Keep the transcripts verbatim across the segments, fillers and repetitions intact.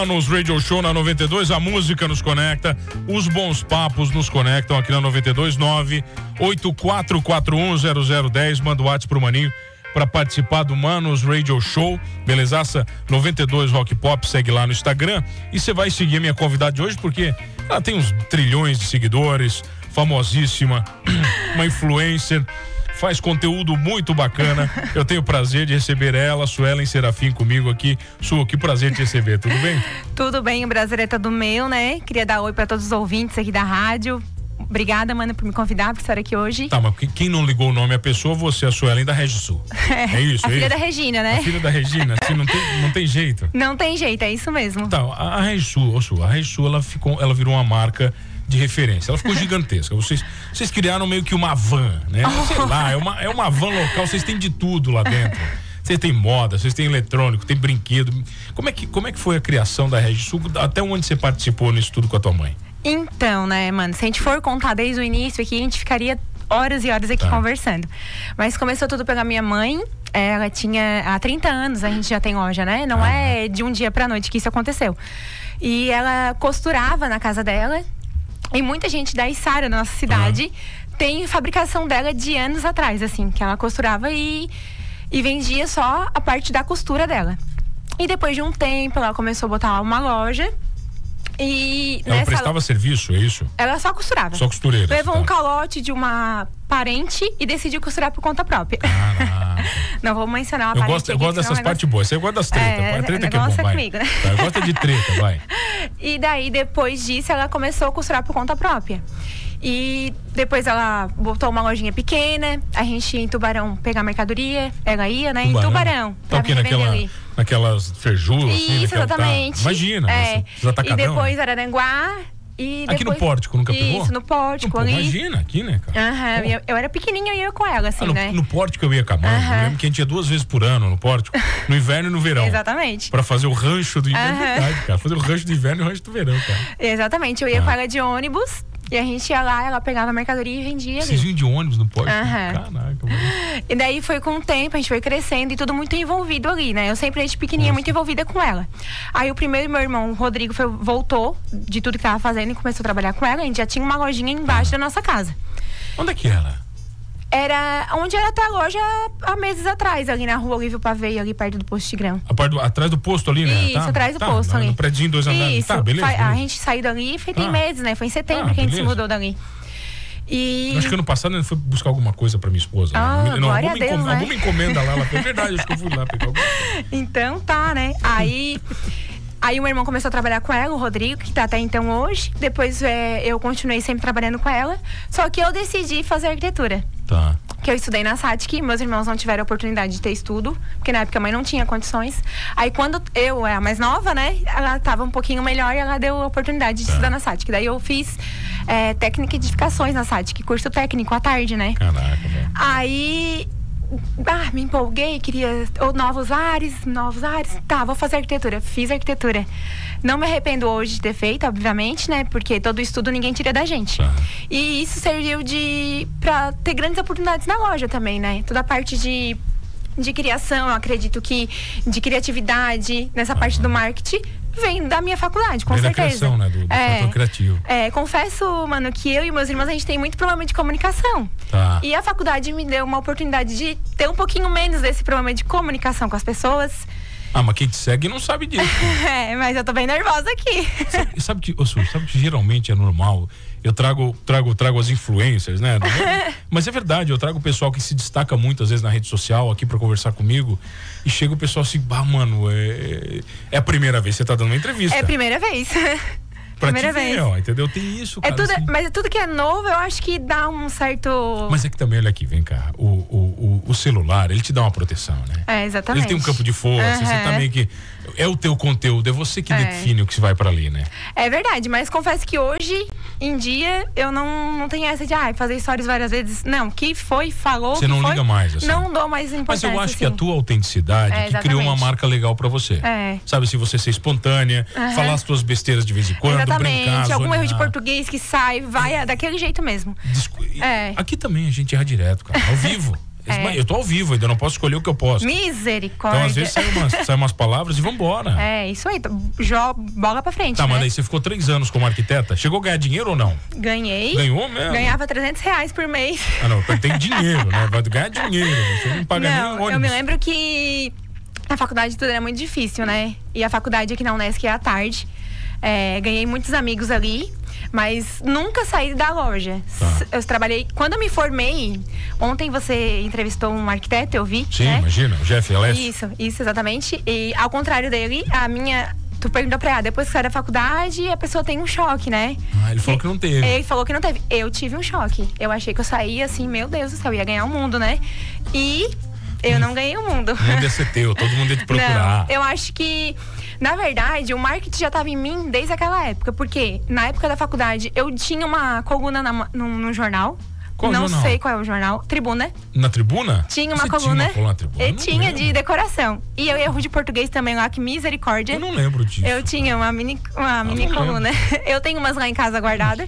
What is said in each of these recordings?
Manos Radio Show na noventa e dois, a música nos conecta, os bons papos nos conectam aqui na noventa e dois, nove oito quatro quatro um zero zero um zero, manda o WhatsApp pro Maninho para participar do Manos Radio Show, belezaça? noventa e dois Rock Pop, segue lá no Instagram e você vai seguir a minha convidada de hoje porque ela tem uns trilhões de seguidores, famosíssima, uma influencer, faz conteúdo muito bacana. Eu tenho o prazer de receber ela, Suelen Serafim, comigo aqui. Su, que prazer te receber, tudo bem? Tudo bem, o prazer é todo meu, né? Queria dar oi para todos os ouvintes aqui da rádio. Obrigada, mano, por me convidar para estar aqui hoje. Tá, mas quem não ligou o nome à pessoa, você é a Suelen da Regisul. É, é isso, a é filha isso? da Regina, né? A filha da Regina, assim, não tem, não tem jeito. Não tem jeito, é isso mesmo. Tá, a, a Regisul, a Regisul, ela ficou, ela virou uma marca de referência, ela ficou gigantesca. Vocês, vocês criaram meio que uma van, né? Oh. Sei lá, é uma, é uma van local, vocês têm de tudo lá dentro. Vocês têm moda, vocês têm eletrônico, tem brinquedo. Como é que, como é que foi a criação da Regisul? Até onde você participou nisso tudo com a tua mãe? Então, né, mano, se a gente for contar desde o início aqui, a gente ficaria horas e horas aqui tá. conversando. Mas começou tudo pela minha mãe. Ela tinha há trinta anos, a gente já tem loja, né? Não ah. é de um dia pra noite que isso aconteceu. E ela costurava na casa dela. E muita gente da Içara, na nossa cidade, uhum. tem fabricação dela de anos atrás, assim, que ela costurava e, e vendia só a parte da costura dela. E depois de um tempo, ela começou a botar uma loja. E ela prestava serviço, é isso? Ela só costurava. Só costureira. Levou tá. um calote de uma parente e decidiu costurar por conta própria. Caraca. Não vou mencionar a eu parente. Gosto, eu gosto dessas partes boas. Você gosta das tretas. É, a treta que é bom, é vai. Comigo, né? Tá, gosta de treta, vai. E daí, depois disso, ela começou a costurar por conta própria. E depois ela botou uma lojinha pequena, a gente ia em Tubarão pegar mercadoria, ela ia, né? Tubarão. Em Tubarão. Tá o quê? Naquela, naquelas ferjulas? Isso, assim, exatamente. Tá. Imagina, é. atacadão, e depois né? Araranguá. E aqui depois... no Pórtico, nunca pegou? Isso, no Pórtico Não, ali. Imagina, aqui, né, cara? Aham, eu, eu era pequenininha e eu ia com ela, assim, ah, no, né? No Pórtico eu ia com a mãe. Eu lembro que a gente ia duas vezes por ano no Pórtico, no inverno e no verão. Exatamente. Pra fazer o rancho do inverno, é verdade, cara. Fazer o rancho do inverno e o rancho do verão, cara. Exatamente, eu ia ah. com ela de ônibus. E a gente ia lá, ela pegava a mercadoria e vendia ali. Vocês iam de ônibus no Pórtico? Uhum. Caraca, mano. E daí foi com o tempo, a gente foi crescendo e tudo muito envolvido ali, né? Eu sempre, desde pequenininha, Nossa. muito envolvida com ela. Aí o primeiro meu irmão, o Rodrigo, foi, voltou de tudo que tava fazendo e começou a trabalhar com ela. A gente já tinha uma lojinha embaixo ah. da nossa casa. Onde é que era? Era onde era até a loja há meses atrás, ali na rua Olívio Pavei, ali perto do posto Tigrão. A parte do, atrás do posto ali, né? Isso, tá, atrás do tá, posto no, ali. No predinho, dois andares. Isso, Tá, beleza, beleza. A gente saiu dali e foi tem ah. meses, né? Foi em setembro ah, que a gente beleza. se mudou dali. E... Acho que ano passado ele foi buscar alguma coisa pra minha esposa. Ah, né? Não, glória alguma, a Deus, encom né? alguma encomenda lá, ela foi verdade, acho que eu fui lá pegar alguma coisa. Então tá, né? Aí... Aí o meu irmão começou a trabalhar com ela, o Rodrigo, que tá até então hoje. Depois é, eu continuei sempre trabalhando com ela. Só que eu decidi fazer arquitetura. Tá. Que eu estudei na SATIC, meus irmãos não tiveram a oportunidade de ter estudo, porque na época a mãe não tinha condições. Aí quando eu, a mais nova, né, ela tava um pouquinho melhor e ela deu a oportunidade de tá. estudar na SATIC. Daí eu fiz é, técnica de edificações na SATIC, curso técnico à tarde, né? Caraca, velho. Aí... Ah, me empolguei, queria ou novos ares, novos ares. Tá, vou fazer arquitetura. Fiz arquitetura. Não me arrependo hoje de ter feito, obviamente, né? Porque todo estudo ninguém tira da gente. Uhum. E isso serviu de pra ter grandes oportunidades na loja também, né? Toda a parte de, de criação, eu acredito que de criatividade, nessa uhum. parte do marketing, vem da minha faculdade, com vem certeza. Da criação, né? Do, do é, criativo. É, confesso, mano, que eu e meus irmãos, a gente tem muito problema de comunicação. Tá. E a faculdade me deu uma oportunidade de ter um pouquinho menos desse problema de comunicação com as pessoas. Ah, mas quem te segue não sabe disso. É, mas eu tô bem nervosa aqui. Sabe, sabe, que, oh, sabe que geralmente é normal, eu trago, trago, trago as influencers, né? Mas é verdade, eu trago o pessoal que se destaca muito, às vezes, na rede social, aqui pra conversar comigo, e chega o pessoal assim, bah, mano, é, é a primeira vez que você tá dando uma entrevista. É a primeira vez. Pra primeira te ver, vez. Ó, entendeu? Tem isso, cara. É tudo, assim. Mas é tudo que é novo, eu acho que dá um certo... Mas é que também, olha aqui, vem cá, o, o, o, o celular, ele te dá uma proteção, né? É, exatamente. Ele tem um campo de força, uhum. você tá meio que... É o teu conteúdo, é você que é. define o que se vai pra ali, né? É verdade, mas confesso que hoje em dia eu não, não tenho essa de ah, fazer stories várias vezes. Não, que foi, falou. Você que não foi, liga mais, assim. Não dou mais importância. Mas eu acho assim. que a tua autenticidade é, que criou uma marca legal pra você. É. Sabe, se você ser espontânea, uhum. falar as tuas besteiras de vez em quando, exatamente. brincar, Algum zonear. erro de português que sai, vai daquele jeito mesmo. Discu é. Aqui também a gente erra direto, cara, ao vivo. É. Eu tô ao vivo, ainda não posso escolher o que eu posso. Misericórdia. Então, às vezes, sai umas, sai umas palavras e vambora. É, isso aí. Jo, bola pra frente, Tá, né? mas aí você ficou três anos como arquiteta. Chegou a ganhar dinheiro ou não? Ganhei. Ganhou mesmo? Ganhava trezentos reais por mês. Ah, não. Tem dinheiro, né? Vai ganhar dinheiro. Você não paga não, nem o ônibus. Eu me lembro que a faculdade tudo era muito difícil, né? E a faculdade aqui na Unesc é à tarde. É, ganhei muitos amigos ali. Mas nunca saí da loja. Tá. Eu trabalhei... Quando eu me formei... Ontem você entrevistou um arquiteto, eu vi. Sim, né? imagina. O Jeff Alessio. Isso, isso, exatamente. E ao contrário dele, a minha... Tu perguntou pra ela, depois que sai da faculdade, a pessoa tem um choque, né? Ah, ele falou que não teve. Ele falou que não teve. Eu tive um choque. Eu achei que eu saía assim, meu Deus do céu, ia ganhar o mundo, né? E eu não ganhei o mundo. O mundo ia ser teu, todo mundo ia te procurar. Não, eu acho que... Na verdade, o marketing já estava em mim desde aquela época, porque na época da faculdade eu tinha uma coluna na, no, no jornal. Qual não jornal? sei qual é o jornal. Tribuna. Na Tribuna? Tinha uma Você coluna. Tinha uma coluna na Tribuna? Eu tinha lembro. de decoração. E eu erro de português também lá, que misericórdia. Eu não lembro disso. Eu tinha uma mini, uma mini coluna. Eu tenho umas lá em casa guardadas.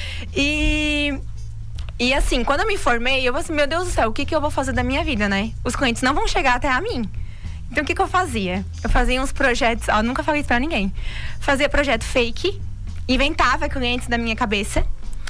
E. E assim, quando eu me formei, eu falei assim, meu Deus do céu, o que, que eu vou fazer da minha vida, né? Os clientes não vão chegar até a mim. Então, o que que eu fazia? Eu fazia uns projetos... Ó, nunca falei isso pra ninguém. Fazia projeto fake. Inventava clientes da minha cabeça.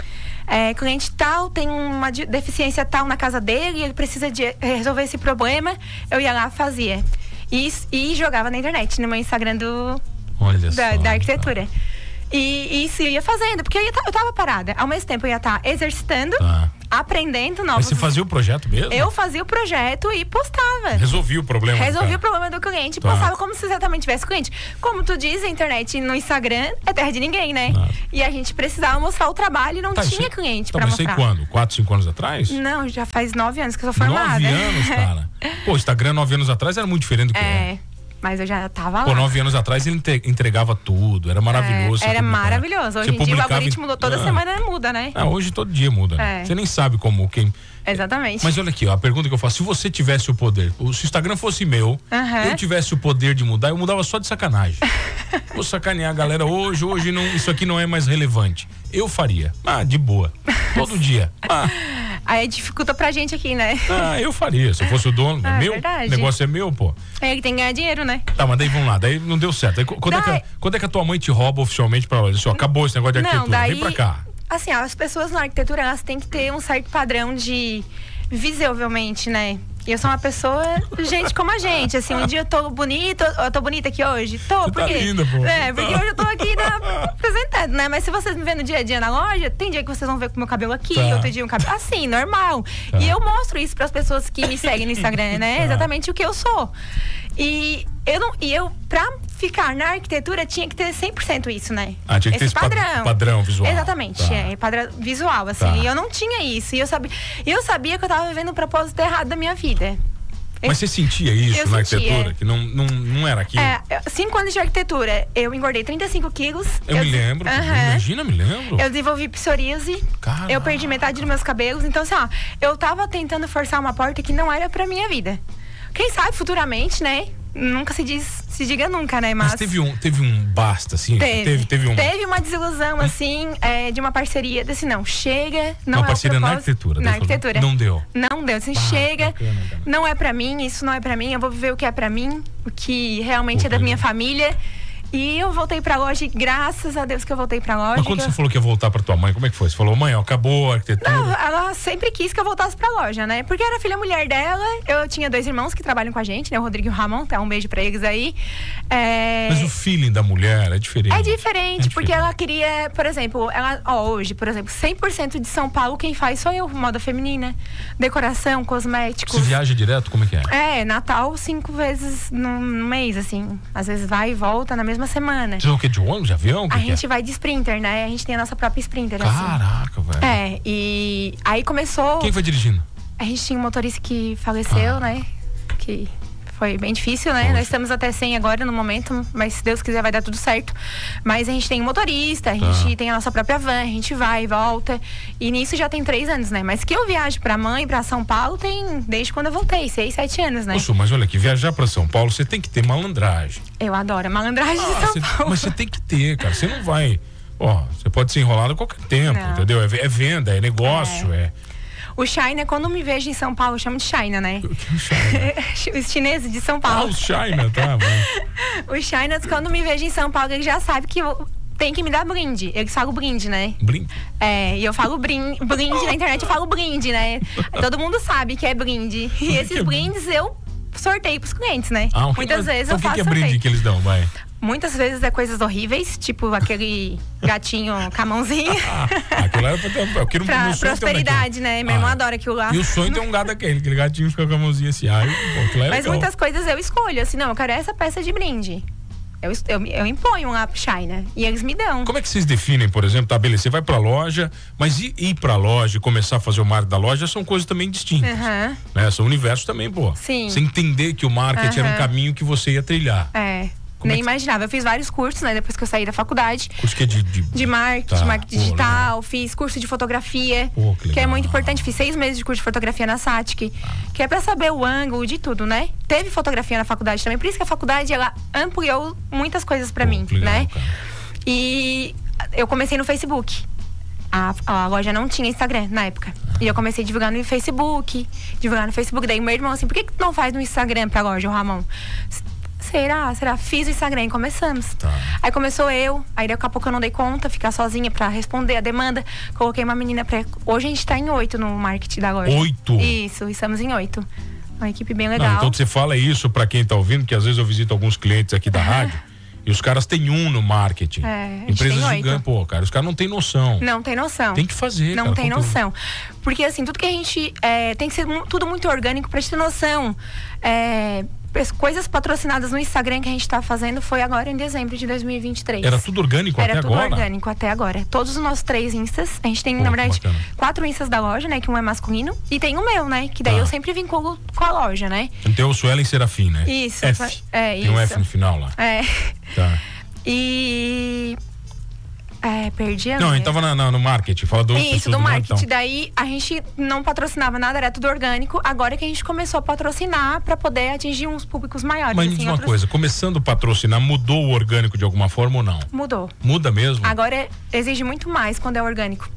É, cliente tal tem uma deficiência tal na casa dele. Ele precisa de resolver esse problema. Eu ia lá, fazia. E, e jogava na internet, no meu Instagram do, Olha da, só, da arquitetura. Tá. E, e isso eu ia fazendo. Porque eu, ia, eu tava parada. Ao mesmo tempo, eu ia estar exercitando... Tá. Aprendendo novos... Mas você fazia o projeto mesmo? Eu fazia o projeto e postava. Resolvia o problema. Resolvi o problema do cliente e Tá. postava como se exatamente tivesse cliente. Como tu diz, a internet no Instagram é terra de ninguém, né? Nada. E a gente precisava mostrar o trabalho e não Tá, tinha isso- cliente Tá, pra mas sei mostrar. quando? Quatro, cinco anos atrás? Não, já faz nove anos que eu sou formada. Nove anos, cara. Pô, o Instagram nove anos atrás era muito diferente do que é. É, mas eu já tava Pô, lá. nove anos atrás ele inte- entregava tudo, era maravilhoso. É, você era publicava. maravilhoso. Você Hoje em dia o publicava algoritmo em- toda Ah. semana muda, né? Ah, hoje todo dia muda. né? É. Você nem sabe como, quem... Exatamente. Mas olha aqui, ó, a pergunta que eu faço, se você tivesse o poder, se o Instagram fosse meu, Aham. eu tivesse o poder de mudar, eu mudava só de sacanagem. Vou sacanear a galera hoje, hoje não, isso aqui não é mais relevante. Eu faria. Ah, de boa. Todo dia. Ah, Aí dificulta pra gente aqui, né? ah, eu faria. Se eu fosse o dono, é Ah, meu, verdade. o negócio é meu, pô. É que tem que ganhar dinheiro, né? Tá, mas daí vamos lá, daí não deu certo. Aí, quando, é Daí- que, quando é que a tua mãe te rouba oficialmente pra lá? Assim, ó, acabou esse negócio de Não, arquitetura, daí... vem pra cá. Assim, ó, as pessoas na arquitetura, elas têm que ter um certo padrão de... Visivelmente, né? E eu sou uma pessoa, gente como a gente, assim, um dia eu tô bonita, eu tô bonita aqui hoje, tô, Você porque... tá linda, pô. É, porque hoje eu tô aqui na, apresentando, né? Mas se vocês me verem no dia a dia na loja, tem dia que vocês vão ver com o meu cabelo aqui, Tá. outro dia um cabelo assim, normal. Tá. E eu mostro isso pras pessoas que me seguem no Instagram, né? Tá. Exatamente o que eu sou. E eu, não, e eu, pra ficar na arquitetura, tinha que ter cem por cento isso, né? Ah, tinha que ter esse pad- padrão visual. Exatamente, Tá. é, padrão visual, assim. Tá. E eu não tinha isso. E eu sabia, eu sabia que eu tava vivendo o propósito errado da minha vida. Mas você sentia isso Eu na sentia. arquitetura? Que não, não, não era aquilo? É, eu- cinco anos de arquitetura, eu engordei trinta e cinco quilos. Eu, me lembro, Aham. imagina, me lembro. Eu desenvolvi psoríase. Caraca. Eu perdi metade dos meus cabelos. Então, assim, ó, eu tava tentando forçar uma porta que não era pra minha vida. Quem sabe futuramente, né? Nunca se diz, se diga nunca, né? Mas, Mas teve um, teve um basta, assim? Teve, Teve, teve um... teve uma desilusão, assim, é, de uma parceria. Desse, não, chega, não Uma é o parceria na propósito. arquitetura. Na daí falou, arquitetura. Não deu. Não deu, assim, Ah, chega, bacana, cara. não é pra mim, isso não é pra mim, eu vou viver o que é pra mim, o que realmente Pô, é da que minha legal. família. E eu voltei pra loja e graças a Deus que eu voltei pra loja. Mas quando que você eu... falou que ia voltar pra tua mãe, como é que foi? Você falou, mãe, ó, acabou a arquitetura. Não, ela sempre quis que eu voltasse pra loja, né? Porque eu era filha mulher dela, eu tinha dois irmãos que trabalham com a gente, né? O Rodrigo e o Ramon, tá? Um beijo pra eles aí. É... Mas o feeling da mulher é diferente. É diferente, É porque ela queria, por exemplo, ela, ó, hoje, por exemplo, cem por cento de São Paulo quem faz sou eu, moda feminina, decoração, cosméticos. Você viaja direto? Como é que é? É, Natal cinco vezes no mês, assim. Às vezes vai e volta na mesma semana. Você vai o quê? De ônibus, de avião? O que A que gente é? vai de Sprinter, né? A gente tem a nossa própria Sprinter, assim. Caraca, velho. É, e aí começou... Quem foi dirigindo? A gente tinha um motorista que faleceu, Ah. né? Que foi bem difícil, né? Poxa. Nós estamos até sem agora no momento, mas se Deus quiser vai dar tudo certo. Mas a gente tem um motorista, a Tá. gente tem a nossa própria van, a gente vai e volta. E nisso já tem três anos, né? Mas que eu viajo pra mãe, pra São Paulo, tem desde quando eu voltei, seis, sete anos, né? Nossa, mas olha aqui, viajar pra São Paulo, você tem que ter malandragem. Eu adoro a malandragem Ah, de São você- Paulo. mas você tem que ter, cara. Você não vai. Ó, você pode ser enrolado a qualquer tempo, Não. entendeu? É, é venda, é negócio, é. O China, quando me vejo em São Paulo, eu chamo de China, né? O que é o China? Os chineses de São Paulo. Ah, os China, tá bom. Os Chinas, quando me vejo em São Paulo, eles já sabem que eu tem que me dar brinde. Eles falam brinde, né? Brinde? É, e eu falo brinde, brinde na internet, eu falo brinde, né? Todo mundo sabe que é brinde. E esses brindes eu sorteio pros clientes, né? Ah, Muitas que, vezes então eu que faço que é sorteio. brinde que eles dão, vai? Muitas vezes é coisas horríveis, tipo aquele gatinho com a mãozinha. Ah, aquilo era pra ter, eu quero pra um prosperidade, né? Meu irmão ah, adora aquilo lá. E o sonho tem um gato daquele, aquele gatinho fica com a mãozinha assim. Ai, pô, é Mas legal. muitas coisas eu escolho, assim, não, eu quero essa peça de brinde. Eu, eu, eu imponho lá pro China e eles me dão. Como é que vocês definem, por exemplo, tá, beleza, você vai pra loja, mas ir, ir pra loja e começar a fazer o marketing da loja são coisas também distintas. Uhum. Né? São universos também, pô. Sim. Você entender que o marketing Uhum. era um caminho que você ia trilhar. É. Como Nem é que... imaginava. Eu fiz vários cursos, né? Depois que eu saí da faculdade. Curso que é de... De, de marketing, tá, marketing pô, digital. legal. Fiz curso de fotografia. Pô, que, que é legal. muito importante. Fiz seis meses de curso de fotografia na Satic. Ah. Que é pra saber o ângulo de tudo, né? Teve fotografia na faculdade também. Por isso que a faculdade, ela ampliou muitas coisas pra Pô, mim, legal, né? Cara. E eu comecei no Facebook. A, a loja não tinha Instagram na época. E eu comecei a divulgar no Facebook. Divulgar no Facebook. Daí meu irmão assim, por que que tu não faz no Instagram pra loja, o Ramon? Será? Será? Fiz o Instagram e começamos. Tá. Aí começou eu, aí daqui a pouco eu não dei conta, ficar sozinha pra responder a demanda. Coloquei uma menina pra... Hoje a gente tá em oito no marketing da loja. Oito? Isso, estamos em oito. Uma equipe bem legal. Não, então você fala isso pra quem tá ouvindo, que às vezes eu visito alguns clientes aqui da rádio e os caras têm um no marketing. É, a gente Empresas tem gigantes, pô, cara, os caras não têm noção. Não tem noção. Tem que fazer, Não cara, tem conteúdo. noção. Porque assim, tudo que a gente... É, tem que ser mu- tudo muito orgânico pra gente ter noção. É... Coisas patrocinadas no Instagram que a gente tá fazendo foi agora em dezembro de dois mil e vinte e três. Era tudo orgânico Era até tudo agora? orgânico até agora. Todos os nossos três instas. A gente tem, Pô, na verdade, bacana. quatro instas da loja, né? Que um é masculino. E tem o meu, né? Que daí Tá. eu sempre vinculo com a loja, né? Então o Suelen Serafim, né? Isso. F. É, Tem isso. um F no final lá. É. Tá. E... É, perdi a Não, a minha. gente tava na, na- no marketing, fala do Isso, do marketing. Então. Daí a gente não patrocinava nada, era tudo orgânico. Agora que a gente começou a patrocinar pra poder atingir uns públicos maiores. Mas me assim, diz uma outros- coisa, começando a patrocinar, mudou o orgânico de alguma forma ou não? Mudou. Muda mesmo? Agora exige muito mais quando é orgânico.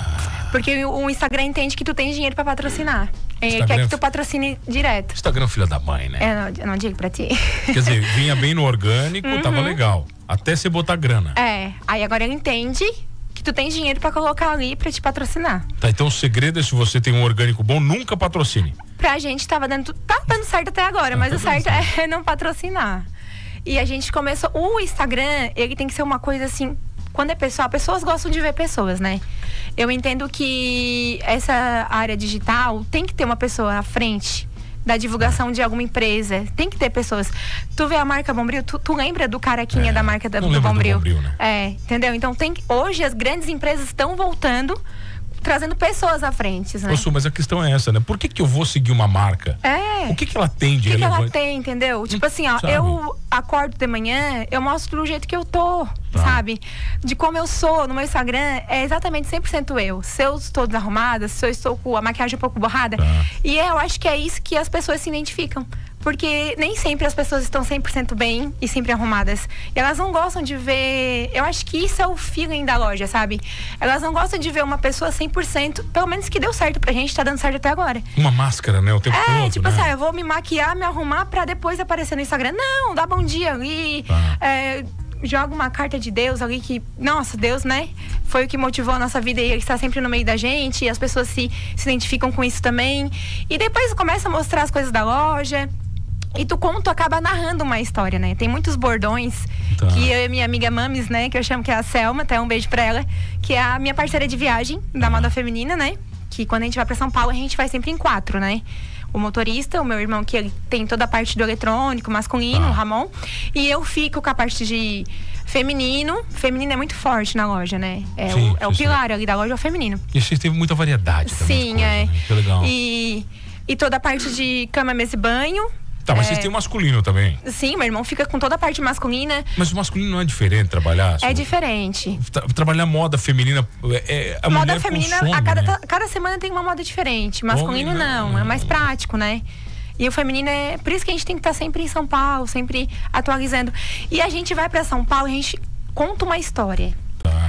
Porque o o Instagram entende que tu tem dinheiro pra patrocinar. Ele Instagram- quer que tu patrocine direto. Instagram filha da mãe, né? Eu não, eu não digo pra ti. Quer dizer, vinha bem no orgânico, tava legal. Até você botar grana. É, aí agora ele entende que tu tem dinheiro pra colocar ali pra te patrocinar. Tá, então o segredo é, se você tem um orgânico bom, nunca patrocine. Pra gente tava dando, tá dando certo até agora, mas o certo é não patrocinar. E a gente começou, o Instagram, ele tem que ser uma coisa assim, quando é pessoal, pessoas gostam de ver pessoas, né? Eu entendo que essa área digital tem que ter uma pessoa à frente da divulgação de alguma empresa. Tem que ter pessoas. Tu vê a marca Bombril, tu, tu lembra do carequinha É, da marca da, não do lembro do Bombril? Bombril, né? É, entendeu? Então tem que, hoje as grandes empresas estão voltando, trazendo pessoas à frente, né? Ô, Su, mas a questão é essa, né? Por que que eu vou seguir uma marca? É. O que que ela tem de O que, que ela relevante? tem, entendeu? Tipo assim, ó, sabe? eu acordo de manhã, eu mostro do jeito que eu tô, Tá. sabe? De como eu sou no meu Instagram, é exatamente cem por cento eu. Se eu estou desarrumada, se eu estou com a maquiagem um pouco borrada. Tá. E eu acho que é isso que as pessoas se identificam. Porque nem sempre as pessoas estão cem por cento bem e sempre arrumadas. E elas não gostam de ver... Eu acho que isso é o feeling da loja, sabe? Elas não gostam de ver uma pessoa cem por cento, pelo menos que deu certo pra gente, tá dando certo até agora. Uma máscara, né? O tempo É, todo, tipo né? assim, ah, eu vou me maquiar, me arrumar pra depois aparecer no Instagram. Não, dá bom dia ali. Tá. É, joga uma carta de Deus ali que, nossa, Deus, né? Foi o que motivou a nossa vida e ele está sempre no meio da gente. E as pessoas se, se identificam com isso também. E depois começa a mostrar as coisas da loja. E tu conta, acaba narrando uma história, né? Tem muitos bordões Tá. que eu e minha amiga Mames, né? Que eu chamo que é a Selma, até um beijo pra ela. Que é a minha parceira de viagem da moda feminina, né? Que quando a gente vai pra São Paulo, a gente vai sempre em quatro, né? O motorista, o meu irmão, que ele tem toda a parte do eletrônico, masculino, Tá. o Ramon. E eu fico com a parte de feminino. Feminino é muito forte na loja, né? É, Sim, o, é o sim, pilar ali da loja, é o feminino. E vocês teve muita variedade também. de Sim, coisa, é. né? Que legal. E, e toda a parte de cama, mesa e banho. Tá, mas é, vocês têm o masculino também. Sim, meu irmão fica com toda a parte masculina. Mas o masculino não é diferente trabalhar? É Su? diferente. Tra- trabalhar moda feminina é, é a Moda mulher feminina, consome, a cada, né? cada semana tem uma moda diferente. Masculino Homem, não, não, é mais não. prático, né? E o feminino é... Por isso que a gente tem que estar sempre em São Paulo, sempre atualizando. E a gente vai pra São Paulo e a gente conta uma história. Tá.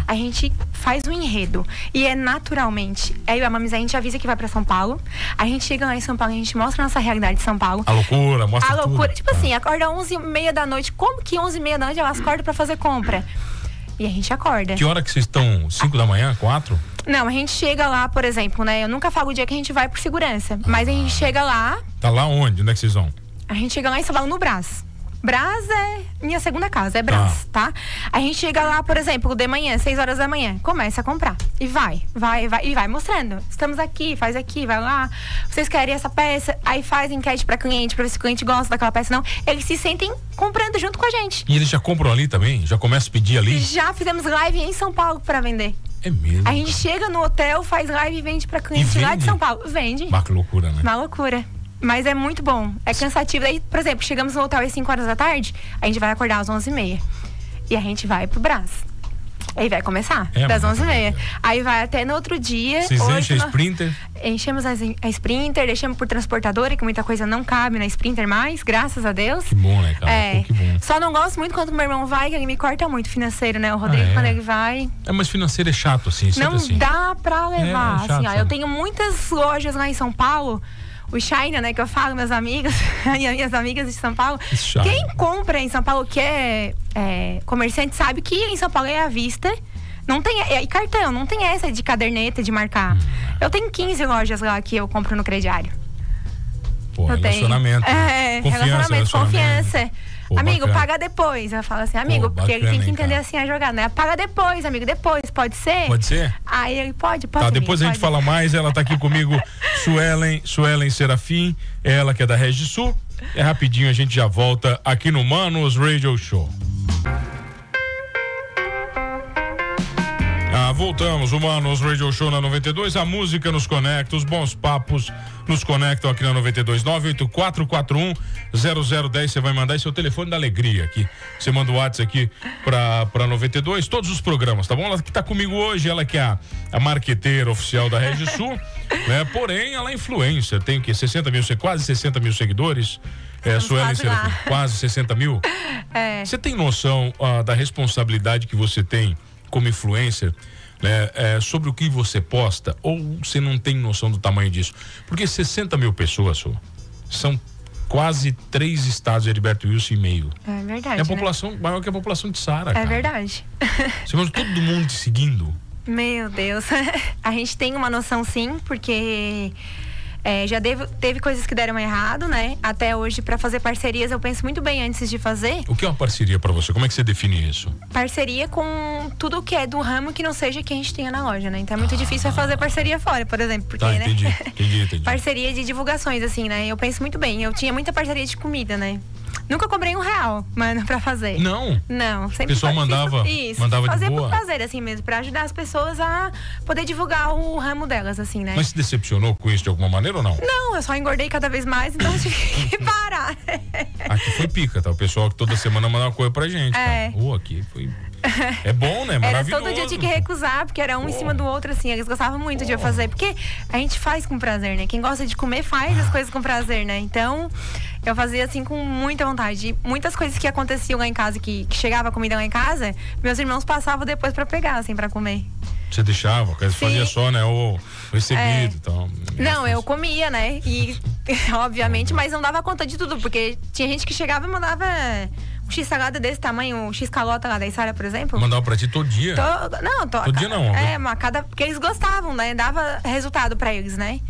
a gente faz um enredo. E é naturalmente. Aí a Mamis, a gente avisa que vai pra São Paulo. A gente chega lá em São Paulo, a gente mostra a nossa realidade de São Paulo. A loucura, mostra A loucura. tudo. Tipo assim, acorda onze e meia da noite. Como que onze e meia da noite elas acordam pra fazer compra? E a gente acorda. Que hora que vocês estão? cinco da manhã? quatro? Não, a gente chega lá, por exemplo, né? Eu nunca falo o dia que a gente vai por segurança. Mas a gente chega lá. Tá lá onde? Onde é que vocês vão? A gente chega lá em São Paulo, no Brás. Brás é minha segunda casa, é Brás, tá? A gente chega lá, por exemplo, de manhã, seis horas da manhã, começa a comprar. E vai, vai, vai, e vai mostrando. Estamos aqui, faz aqui, vai lá. Vocês querem essa peça? Aí faz enquete pra cliente, pra ver se o cliente gosta daquela peça, não. Eles se sentem comprando junto com a gente. E eles já compram ali também? Já começam a pedir ali? Já fizemos live em São Paulo pra vender. É mesmo? A gente chega no hotel, faz live e vende pra cliente lá de São Paulo. Vende. Bah, que loucura, né? Uma loucura. Mas é muito bom. É cansativo. Aí, por exemplo, chegamos no hotel às cinco horas da tarde, a gente vai acordar às onze e meia. E a gente vai pro Brás. Aí vai começar, é, das onze e meia. Aí vai até no outro dia. Vocês enchem a Sprinter? Enchemos a, a Sprinter, deixamos por transportadora, que muita coisa não cabe na Sprinter mais, graças a Deus. Que bom, né, cara? É. Pô, que bom. Só não gosto muito quando o meu irmão vai, que ele me corta muito financeiro, né? O Rodrigo, ah, é? Quando ele vai. É, mas financeiro é chato, assim. Não assim. dá pra levar. É, é chato, assim, ó, eu tenho muitas lojas lá em São Paulo. O China, né, que eu falo, meus amigos, e minhas amigas de São Paulo. China. Quem compra em São Paulo, que é, é comerciante, sabe que em São Paulo é à vista. Não tem, e cartão, não tem essa de caderneta, de marcar. Hum. Eu tenho quinze lojas lá que eu compro no crediário. Pô, eu relacionamento. Tenho. É, confiança, relacionamento, confiança. Pô, amigo, bacana. Paga depois. Eu falo assim, amigo, Pô, porque bacana, ele tem que entender hein, assim a jogada, né? Paga depois, amigo, depois, pode ser? Pode ser? Aí ele pode, pode. Tá, depois amigo, a gente pode. fala mais. Ela tá aqui comigo, Suelen, Suelen Serafim, ela que é da Regisul. É rapidinho, a gente já volta aqui no Manos Radio Show. Ah, voltamos, o Manos Radio Show na noventa e dois, a música nos conecta, os bons papos nos conectam aqui na noventa e dois, nove oito quatro quatro um zero zero um zero, você vai mandar esse é o telefone da alegria aqui, você manda o WhatsApp aqui pra, pra noventa e dois, todos os programas, tá bom? Ela que tá comigo hoje, ela que é a, a marqueteira oficial da Regisul, né? Porém, ela é influencer, tem o quê? sessenta mil, quase sessenta mil seguidores, é, Suelen Serafim, quase sessenta mil. É. Você tem noção ah, da responsabilidade que você tem como influencer, né, é, sobre o que você posta, ou você não tem noção do tamanho disso? Porque sessenta mil pessoas, só, são quase três estados de Heriberto Wilson e meio. É verdade. É a população, né? Maior que a população de Sara. É cara. verdade. Você vê todo mundo te seguindo. Meu Deus. A gente tem uma noção, sim, porque é, já deve, teve coisas que deram errado, né? Até hoje, para fazer parcerias, eu penso muito bem antes de fazer. O que é uma parceria para você? Como é que você define isso? Parceria com tudo que é do ramo que não seja que a gente tenha na loja, né? Então é muito ah. difícil fazer parceria fora, por exemplo. Porque, tá, entendi, né? entendi, entendi. Parceria de divulgações, assim, né? Eu penso muito bem. Eu tinha muita parceria de comida, né? Nunca cobrei um real, mano, pra fazer. Não? Não. Sempre o pessoal mandava, isso, mandava fazer de boa? por prazer, assim mesmo, pra ajudar as pessoas a poder divulgar o ramo delas, assim, né? Mas se decepcionou com isso de alguma maneira ou não? Não, eu só engordei cada vez mais, então eu tive que parar. Aqui foi pica, tá? O pessoal que toda semana mandava coisa pra gente, é. cara. Oh, aqui foi... É bom, né? Maravilhoso. Era todo dia tinha que recusar, porque era um oh. em cima do outro, assim. Eles gostavam muito oh. de eu fazer. Porque a gente faz com prazer, né? Quem gosta de comer faz as coisas com prazer, né? Então, eu fazia assim com muita vontade. E muitas coisas que aconteciam lá em casa, que, que chegava comida lá em casa, meus irmãos passavam depois pra pegar, assim, pra comer. Você deixava? Você fazia só, né? O recebido e é. tal. Não, eu comia, né? E, obviamente, mas não dava conta de tudo, porque tinha gente que chegava e mandava um X salada desse tamanho, um X calota lá da Isara, por exemplo. Mandava pra ti todo dia? To, não, to, todo dia não. É, mas cada, porque eles gostavam, né? Dava resultado pra eles, né?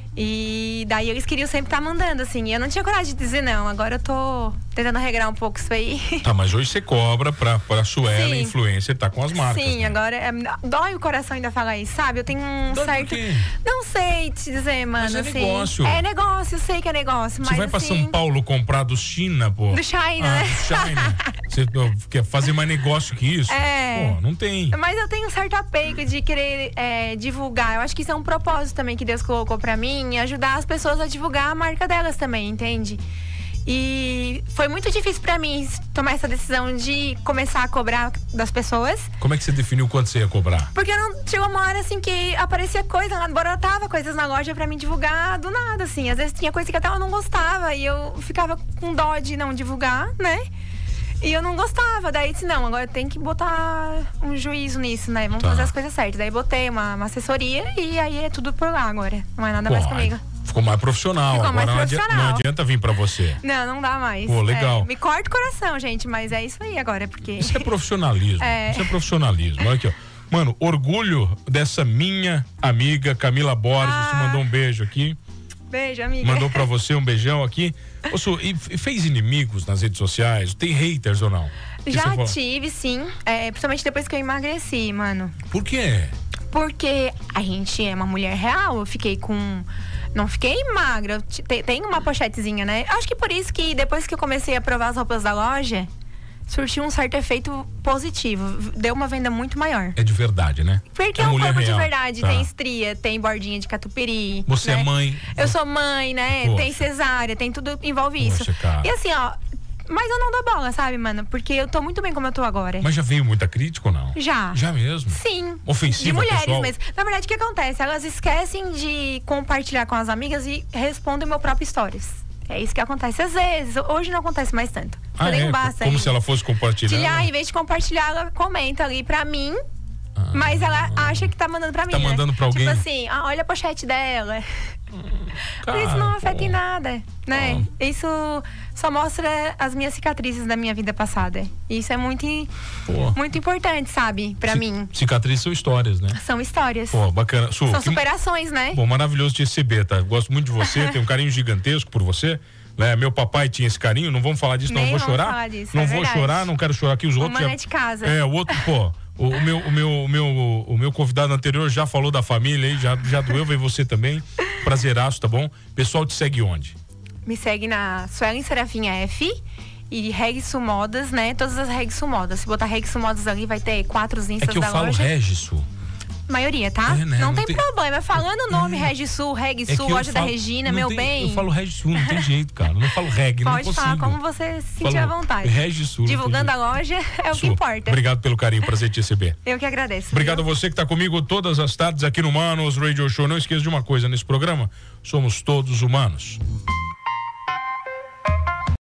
E daí eles queriam sempre estar tá mandando, assim. E eu não tinha coragem de dizer não. Agora eu tô tentando regrar um pouco isso aí. Tá, mas hoje você cobra pra, pra Suelen, influencer, tá com as marcas. Sim, né? agora é, dói o coração ainda falar isso, sabe? Eu tenho um dói certo... Por quê? Não sei te dizer, mano. Mas é assim, negócio. É negócio, eu sei que é negócio, mas você vai pra assim... São Paulo comprar do China, pô. Do China, ah, né? Do China. Você quer fazer mais negócio que isso? É. Pô, não tem. Mas eu tenho um certo apego de querer é, divulgar. Eu acho que isso é um propósito também que Deus colocou pra mim, ajudar as pessoas a divulgar a marca delas também, entende? E foi muito difícil pra mim tomar essa decisão de começar a cobrar das pessoas. Como é que você definiu quanto você ia cobrar? Porque não, chegou uma hora assim que aparecia coisa, brotava coisas na loja pra mim divulgar do nada, assim. Às vezes tinha coisa que até eu não gostava e eu ficava com dó de não divulgar, né? E eu não gostava, daí disse, não, agora tem que botar um juízo nisso, né? Vamos Tá. fazer as coisas certas. Daí botei uma, uma assessoria e aí é tudo por lá agora. Não é nada Pô, mais comigo. Ficou mais profissional. Ficou Agora mais não, adianta, profissional. não adianta vir pra você. Não, não dá mais. Pô, legal. É, me corta o coração, gente, mas é isso aí agora, porque... Isso é profissionalismo. É. Isso é profissionalismo. Olha aqui, ó. Mano, orgulho dessa minha amiga Camila Borges. Ah. Você mandou um beijo aqui. Beijo, amiga. Mandou pra você um beijão aqui. Ô, Su, e e fez inimigos nas redes sociais? Tem haters ou não? Que você Já fala? tive, sim. É, principalmente depois que eu emagreci, mano. Por quê? Porque a gente é uma mulher real, eu fiquei com... Não fiquei magra, eu te- te- tem uma pochetezinha, né? Acho que por isso que depois que eu comecei a provar as roupas da loja, surtiu um certo efeito positivo. Deu uma venda muito maior. É de verdade, né? Porque É é, um mulher corpo real. de verdade, Tá. tem estria, tem bordinha de catupiry. Você né? é mãe. Eu sou mãe, né? Poxa. Tem cesárea, tem tudo, envolve Poxa, isso. cara. E assim, ó, mas eu não dou bola, sabe, mano? Porque eu tô muito bem como eu tô agora. Mas já veio muita crítica ou não? Já. Já mesmo? Sim. Ofensiva, de mulheres pessoal? mesmo. Na verdade, o que acontece? Elas esquecem de compartilhar com as amigas e respondem meu próprio stories. É isso que acontece às vezes. Hoje não acontece mais tanto. Ah, nem é? basta. Como aí. se ela fosse compartilhar. Compartilhar, em vez de compartilhar, ela comenta ali pra mim. Ah. Mas ela acha que tá mandando pra mim. Tá né? mandando pra alguém? Tipo assim, ah, olha a pochete dela. Cara, Isso não afeta pô. em nada, né? Isso só mostra as minhas cicatrizes da minha vida passada. Isso é muito, im- Pô. muito importante, sabe? Pra Ci- mim. Cicatrizes são histórias, né? São histórias. Pô, bacana. Su, São que- superações, né? Bom, maravilhoso te receber, tá? Gosto muito de você, tenho um carinho gigantesco por você. Né? Meu papai tinha esse carinho, não vamos falar disso, não Nem vou vamos chorar. falar disso, não é vou verdade. chorar, não quero chorar aqui os outros. Uma já- é de casa. É, o outro, pô. O, o meu, o, meu, o, meu, o meu convidado anterior já falou da família aí, já, já doeu, vem você também. Prazeraço, tá bom? Pessoal te segue onde? Me segue na Suelen Serafim F e Regsu Modas, né? Todas as Regsu Modas. Se botar Regsu Modas ali, vai ter quatro É instas que eu da falo loja. Regisu. Maioria, tá? É, né? Não, Não tem, tem- problema. Falando o nome, É. Regsul, É Regsul, que eu loja da falo- Regina, não meu tem- bem. Eu falo Regisu, não tem jeito, cara. Eu não falo reg, não Pode consigo. falar como você se sentir à Falo vontade. Regisu. não tem Divulgando jeito. a loja é o Su, que importa. Obrigado pelo carinho, prazer te receber. Eu que agradeço. Obrigado a viu? você que está comigo todas as tardes aqui no Manos Radio Show. Não esqueça de uma coisa nesse programa: somos todos humanos.